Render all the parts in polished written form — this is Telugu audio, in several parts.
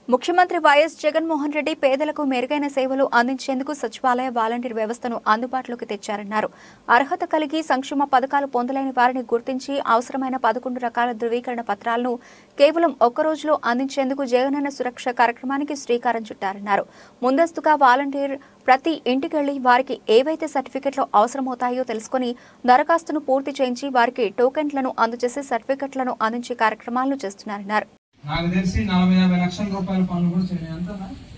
ముఖ్యమంత్రి వైఎస్ జగన్మోహన్ రెడ్డి పేదలకు మెరుగైన సేవలు అందించేందుకు సచివాలయ వాలంటీర్ వ్యవస్థను అందుబాటులోకి తెచ్చారన్నారు. అర్హత కలిగి సంక్షేమ పథకాలు పొందలేని వారిని గుర్తించి అవసరమైన 11 రకాల ధృవీకరణ పత్రాలను కేవలం ఒక్క రోజులో అందించేందుకు జగనన సురక్ష కార్యక్రమానికి శ్రీకారం చుట్టారన్నారు. ముందస్తుగా వాలంటీర్ ప్రతి ఇంటికెళ్లి వారికి ఏవైతే సర్టిఫికెట్లు అవసరమవుతాయో తెలుసుకుని దరఖాస్తును పూర్తి చేయించి వారికి టోకెన్లను అందజేసి సర్టిఫికెట్లను అందించే కార్యక్రమాలను చేస్తున్నారన్నారు. నాకు తెలిసి 40-50 లక్షల రూపాయల పనులు కూడా చేయాలి. ఎంత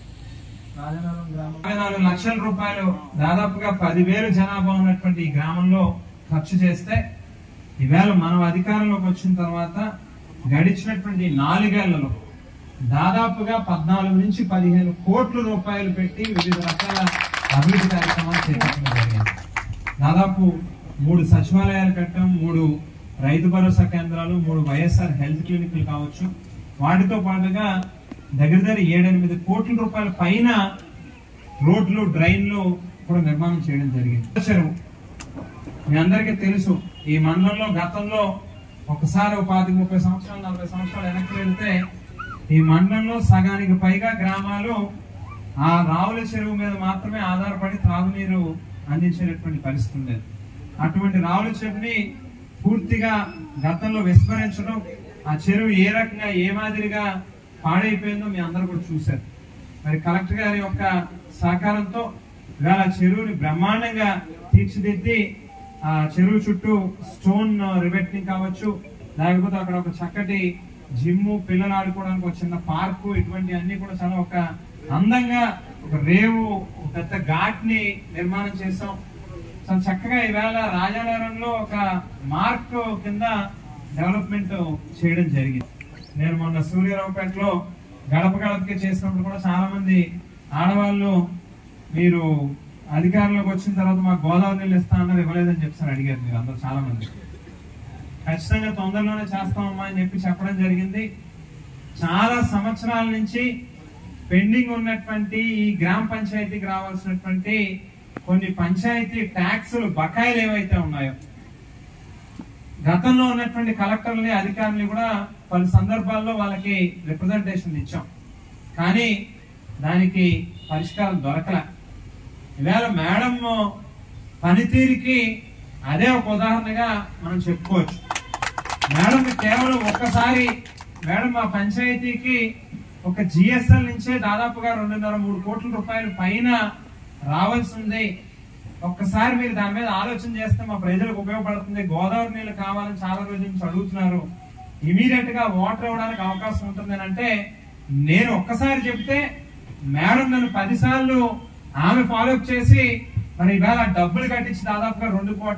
44 లక్షల రూపాయలు దాదాపుగా 10,000 జనాభా ఉన్నటువంటి ఈ గ్రామంలో ఖర్చు చేస్తే ఈవేళ మనం అధికారంలోకి వచ్చిన తర్వాత గడిచినటువంటి 4 ఏళ్లలో దాదాపుగా 14 నుంచి 15 కోట్ల రూపాయలు పెట్టి వివిధ రకాల అభివృద్ధి కార్యక్రమాలు చేపట్టడం జరిగింది. దాదాపు 3 సచివాలయాలు కట్టాం, 3 రైతు భరోసా కేంద్రాలు, 3 వైఎస్ఆర్ హెల్త్ క్లినిక్లు కావచ్చు. వాటితో పాటుగా దగ్గర 7-8 కోట్ల రూపాయల పైన రోడ్లు, డ్రైన్లు కూడా నిర్మాణం చేయడం జరిగింది. మీ అందరికీ తెలుసు, ఈ మండలంలో గతంలో ఒకసారి 25-30 సంవత్సరాలు 40 సంవత్సరాలు వెనక్కి వెళ్తే ఈ మండలంలో సగానికి పైగా గ్రామాలు ఆ రావుల చెరువు మీద మాత్రమే ఆధారపడి త్రాగునీరు అందించేటటువంటి పరిస్థితి ఉండేది. అటువంటి రావుల చెరువుని పూర్తిగా గతంలో విస్మరించడం, ఆ చెరువు ఏ రకంగా ఏ మాదిరిగా పాడైపోయిందో మీ అందరూ కూడా చూశారు. మరి కలెక్టర్ గారి యొక్క సహకారంతో ఇవాళ చెరువుని బ్రహ్మాండంగా తీర్చిదిద్ది ఆ చెరువు చుట్టూ స్టోన్ రివెట్టింగ్ కావచ్చు, లేకపోతే అక్కడ ఒక చక్కటి జిమ్, పిల్లలు ఆడుకోవడానికి ఒక చిన్న పార్కు, ఇటువంటి అన్ని కూడా చాలా ఒక అందంగా ఒక రేవు, ఒక పెద్ద ఘాట్ ని నిర్మాణం చేసాం. చాలా చక్కగా ఈవేళ రాజానగరంలో ఒక మార్క్ కింద డెవలప్మెంట్ చేయడం జరిగింది. నేను మొన్న సూర్యరావుపేటలో గడప గడపకి చేసినప్పుడు కూడా చాలా మంది ఆడవాళ్ళు మీరు అధికారంలోకి వచ్చిన తర్వాత మాకు గోదావరి నీళ్ళు ఇస్తా అన్నది ఇవ్వలేదని చెప్పి అడిగారు మీరు అందరూ చాలా మంది. ఖచ్చితంగా తొందరలోనే చేస్తామమ్మా అని చెప్పడం జరిగింది. చాలా సంవత్సరాల నుంచి పెండింగ్ ఉన్నటువంటి ఈ గ్రామ పంచాయతీకి రావాల్సినటువంటి కొన్ని పంచాయతీ ట్యాక్సులు బకాయిలు ఏవైతే ఉన్నాయో గతంలో ఉన్నటువంటి కలెక్టర్ని, అధికారులు కూడా పలు సందర్భాల్లో వాళ్ళకి రిప్రజెంటేషన్ ఇచ్చాం, కానీ దానికి పరిష్కారం దొరకలే. ఈవేళ మేడం పనితీరుకి అదే ఒక ఉదాహరణగా మనం చెప్పుకోవచ్చు. మేడం కేవలం ఒక్కసారి మేడం మా పంచాయతీకి ఒక జిఎస్ఎల్ నుంచే దాదాపుగా 2.5-3 కోట్ల రూపాయల పైన రావాల్సింది. ఒక్కసారి మీరు దాని మీద ఆలోచన చేస్తే మా ప్రజలకు ఉపయోగపడుతుంది. గోదావరి నీళ్ళు కావాలని చాలా రోజుల నుంచి అడుగుతున్నారు, ఇమీడియట్ గా వాటర్ ఇవ్వడానికి అవకాశం ఉంటుంది అని అంటే నేను ఒక్కసారి చెప్తే మేడం నన్ను 10 సార్లు ఆమె ఫాలోఅప్ చేసి మరి ఇవాళ డబ్బులు కట్టించి దాదాపుగా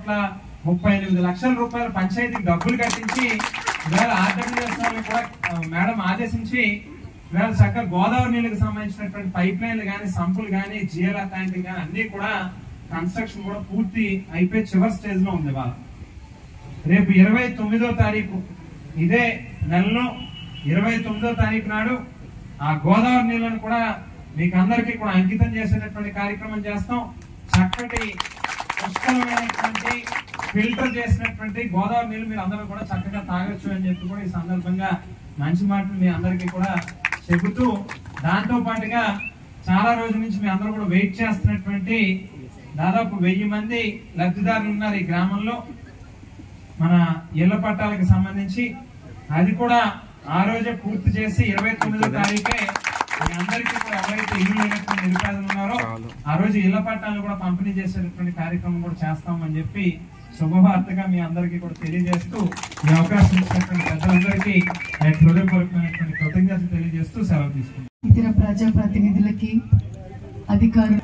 2,38 లక్షల రూపాయలు పంచాయతీకి డబ్బులు కట్టించి ఇవాళ ఆర్డబ్ల్యూఎస్ కూడా మేడం ఆదేశించి ఇవాళ చక్కగా గోదావరి నీళ్ళకి సంబంధించినటువంటి పైప్ లైన్లు కానీ, సంపులు కానీ, జిఎల్ఆర్ ట్యాంకులు కానీ అన్ని కూడా కన్స్ట్రక్షన్ కూడా పూర్తి అయిపోయి చివరి స్టేజ్ లో ఉంది. వాళ్ళ రేపు 29వ తారీఖు ఇదే నెలలో 29వ తారీఖు నాడు ఆ గోదావరి నీళ్ళను కూడా మీకు అందరికీ కూడా అంకితం చేసేటటువంటి కార్యక్రమం చేస్తాం. చక్కటి పుష్కలమైనటువంటి ఫిల్టర్ చేసినటువంటి గోదావరి నీళ్ళు మీరు అందరూ కూడా చక్కగా తాగొచ్చు అని చెప్పి కూడా ఈ సందర్భంగా మంచి మాటలు మీ అందరికీ కూడా చెబుతూ, దాంతో పాటుగా చాలా రోజుల నుంచి మీ అందరూ కూడా వెయిట్ చేస్తున్నటువంటి దాదాపు 1000 మంది లబ్ధిదారులు ఉన్నారు ఈ గ్రామంలో మన ఇళ్ల పట్టాలకు సంబంధించి. అది కూడా ఆ రోజే పూర్తి చేసి 29వ తారీఖే మీ అందరికీ కూడా ఎవరైతే ఇల్లు లేనటువంటి నిరుపేదలు ఉన్నారో ఆ రోజు ఇళ్ల పట్టాలను కూడా పంపిణీ చేసేటటువంటి కార్యక్రమం కూడా చేస్తామని చెప్పి శుభవార్తగా మీ అందరికీ కూడా తెలియజేస్తూ, ఈ అవకాశం ఇచ్చినటువంటి పెద్దలందరికీ హృదయపూర్వకమైనటువంటి కృతజ్ఞతలు తెలియజేస్తూ సెలవు తీసుకుంటాం. ఇతర ప్రజాప్రతినిధులకి, అధికారులు,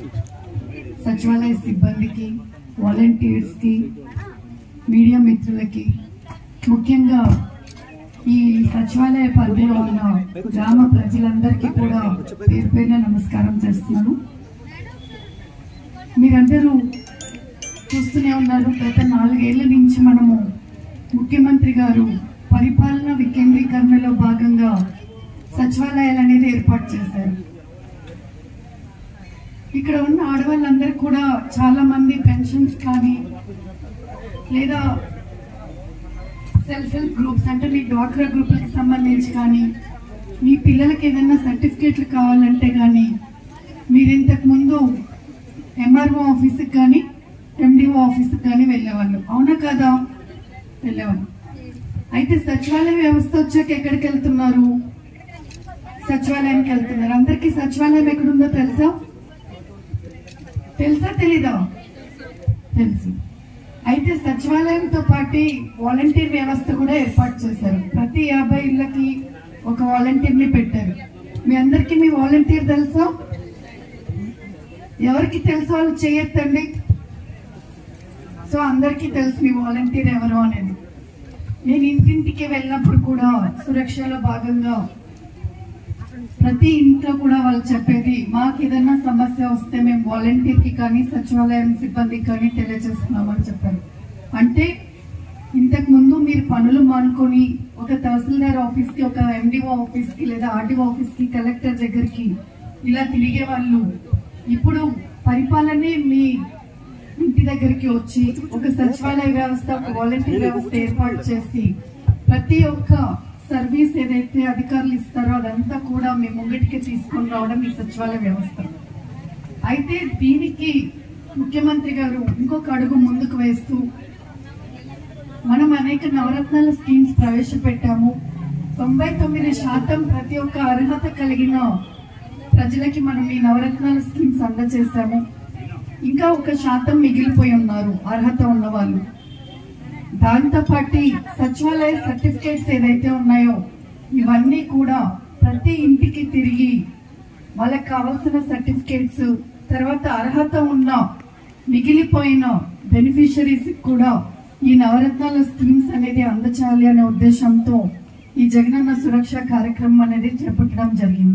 సచివాలయ సిబ్బందికి, వాలంటీర్స్ కి, మీడియా మిత్రులకి, ముఖ్యంగా ఈ సచివాలయ పరిధిలో ఉన్న గ్రామ ప్రజలందరికీ కూడా పేరు పేరున నమస్కారం చేస్తున్నాను. మీరందరూ చూస్తూనే ఉన్నారు, గత 4 ఏళ్ల నుంచి మనము ముఖ్యమంత్రి గారు పరిపాలన వికేంద్రీకరణలో భాగంగా సచివాలయాలు అనేది ఏర్పాటు చేశారు. ఇక్కడ ఉన్న ఆడవాళ్ళందరూ కూడా చాలా మంది పెన్షన్స్ కానీ లేదా సెల్ఫ్ హెల్ప్ గ్రూప్స్ అంటే మీ డ్వాక్రా గ్రూప్లకు సంబంధించి కానీ మీ పిల్లలకి ఏదైనా సర్టిఫికేట్లు కావాలంటే కానీ మీరు ఇంతకు ముందు ఎంఆర్ఓ ఆఫీస్కి కానీ ఎండిఓ ఆఫీస్కి కానీ వెళ్ళేవాళ్ళు, అవునా కదా? వెళ్ళేవాళ్ళు. అయితే సచివాలయ వ్యవస్థ వచ్చాక ఎక్కడికి వెళ్తున్నారు? సచివాలయానికి వెళ్తున్నారు. అందరికీ సచివాలయం ఎక్కడుందో తెలుసా? తెలీదా? తెలుసు. అయితే సచివాలయంతో పాటు వాలంటీర్ వ్యవస్థ కూడా ఏర్పాటు చేశారు. ప్రతి 50 ఇళ్లకి ఒక వాలంటీర్ని పెట్టారు. మీ అందరికీ మీ వాలంటీర్ తెలుసా? ఎవరికి తెలుసు వాళ్ళు చేయొద్దండి. సో అందరికీ తెలుసు మీ వాలంటీర్ ఎవరు అనేది. నేను ఇంటింటికి వెళ్ళినప్పుడు కూడా సురక్షలో భాగంగా ప్రతి ఇంట్లో కూడా వాళ్ళు చెప్పేది, మాకు ఏదైనా సమస్య వస్తే మేము వాలంటీర్కి కానీ సచివాలయం సిబ్బందికి కానీ తెలియజేస్తున్నామని చెప్పారు. అంటే ఇంతకు ముందు మీరు పనులు మానుకొని ఒక తహసీల్దార్ ఆఫీస్కి, ఒక ఎండిఓ ఆఫీస్కి లేదా ఆర్డీఓ ఆఫీస్కి, కలెక్టర్ దగ్గరికి ఇలా తిరిగే వాళ్ళు ఇప్పుడు పరిపాలనే మీ ఇంటి దగ్గరికి వచ్చి ఒక సచివాలయ వ్యవస్థ, ఒక వాలంటీర్ వ్యవస్థ ఏర్పాటు చేసి ప్రతి ఒక్క సర్వీస్ ఏదైతే అధికారులు ఇస్తారో అదంతా కూడా మీ ముంగటికి తీసుకొని రావడం ఈ సచివాలయ వ్యవస్థ. అయితే దీనికి ముఖ్యమంత్రి గారు ఇంకొక అడుగు ముందుకు వేస్తూ మనం అనేక నవరత్నాల స్కీమ్స్ ప్రవేశపెట్టాము. 99% ప్రతి ఒక్క అర్హత కలిగిన ప్రజలకి మనం ఈ నవరత్నాల స్కీమ్స్ అందజేశాము. ఇంకా 1% మిగిలిపోయి ఉన్నారు అర్హత ఉన్న వాళ్ళు. దాంతోపాటు సచివాలయ సర్టిఫికేట్స్ ఏదైతే ఉన్నాయో ఇవన్నీ కూడా ప్రతి ఇంటికి తిరిగి వాళ్ళకి కావాల్సిన సర్టిఫికేట్స్, తర్వాత అర్హత ఉన్న మిగిలిపోయిన బెనిఫిషరీస్ కూడా ఈ నవరత్నాల స్కీమ్స్ అనేది అందచేయాలి అనే ఉద్దేశంతో ఈ జగనన్న సురక్ష కార్యక్రమం అనేది చేపట్టడం జరిగింది.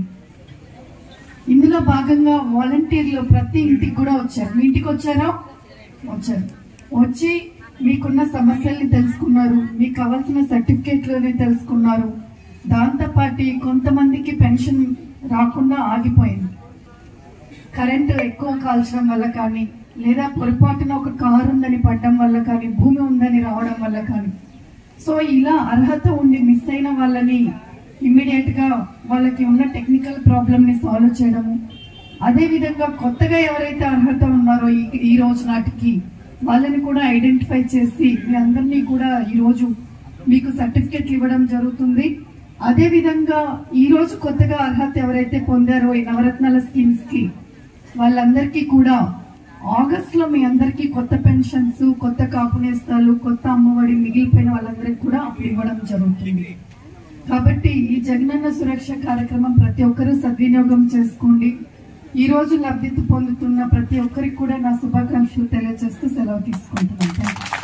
ఇందులో భాగంగా వాలంటీర్లు ప్రతి ఇంటికి కూడా వచ్చారు. మీ ఇంటికి వచ్చారా? వచ్చారు. వచ్చి మీకున్న సమస్యల్ని తెలుసుకున్నారు, మీకు కావాల్సిన సర్టిఫికేట్లని తెలుసుకున్నారు. దాంతోపాటు కొంతమందికి పెన్షన్ రాకుండా ఆగిపోయింది. కరెంటు ఎక్కువ కాల్చడం వల్ల కానీ, లేదా పొరపాటున ఒక కారు ఉందని పడడం వల్ల కానీ, భూమి ఉందని రావడం వల్ల కానీ, సో ఇలా అర్హత ఉండి మిస్ అయిన వాళ్ళని ఇమ్మీడియట్ గా వాళ్ళకి ఉన్న టెక్నికల్ ప్రాబ్లమ్ ని సాల్వ్ చేయడము, అదే విధంగా కొత్తగా ఎవరైతే అర్హత ఉన్నారో ఈ రోజు నాటికి వాళ్ళని కూడా ఐడెంటిఫై చేసి మీ అందరినీ కూడా ఈ రోజు మీకు సర్టిఫికెట్లు ఇవ్వడం జరుగుతుంది. అదే విధంగా ఈ రోజు కొత్తగా అర్హత ఎవరైతే పొందారో ఈ నవరత్నాల స్కీమ్స్ కి వాళ్ళందరికీ కూడా ఆగస్ట్ లో మీ అందరికీ కొత్త పెన్షన్స్, కొత్త కాపు నేస్తాలు, కొత్త అమ్మఒడి మిగిలిపోయిన వాళ్ళందరికీ కూడా అప్పుడు ఇవ్వడం జరుగుతుంది. కాబట్టి ఈ జగనన్న సురక్ష కార్యక్రమం ప్రతి ఒక్కరూ సద్వినియోగం చేసుకోండి. ఈ రోజు లబ్ధి పొందుతున్న ప్రతి ఒక్కరికి కూడా నా శుభాకాంక్షలు తెలియజేస్తూ సెలవు తీసుకుంటున్నాను.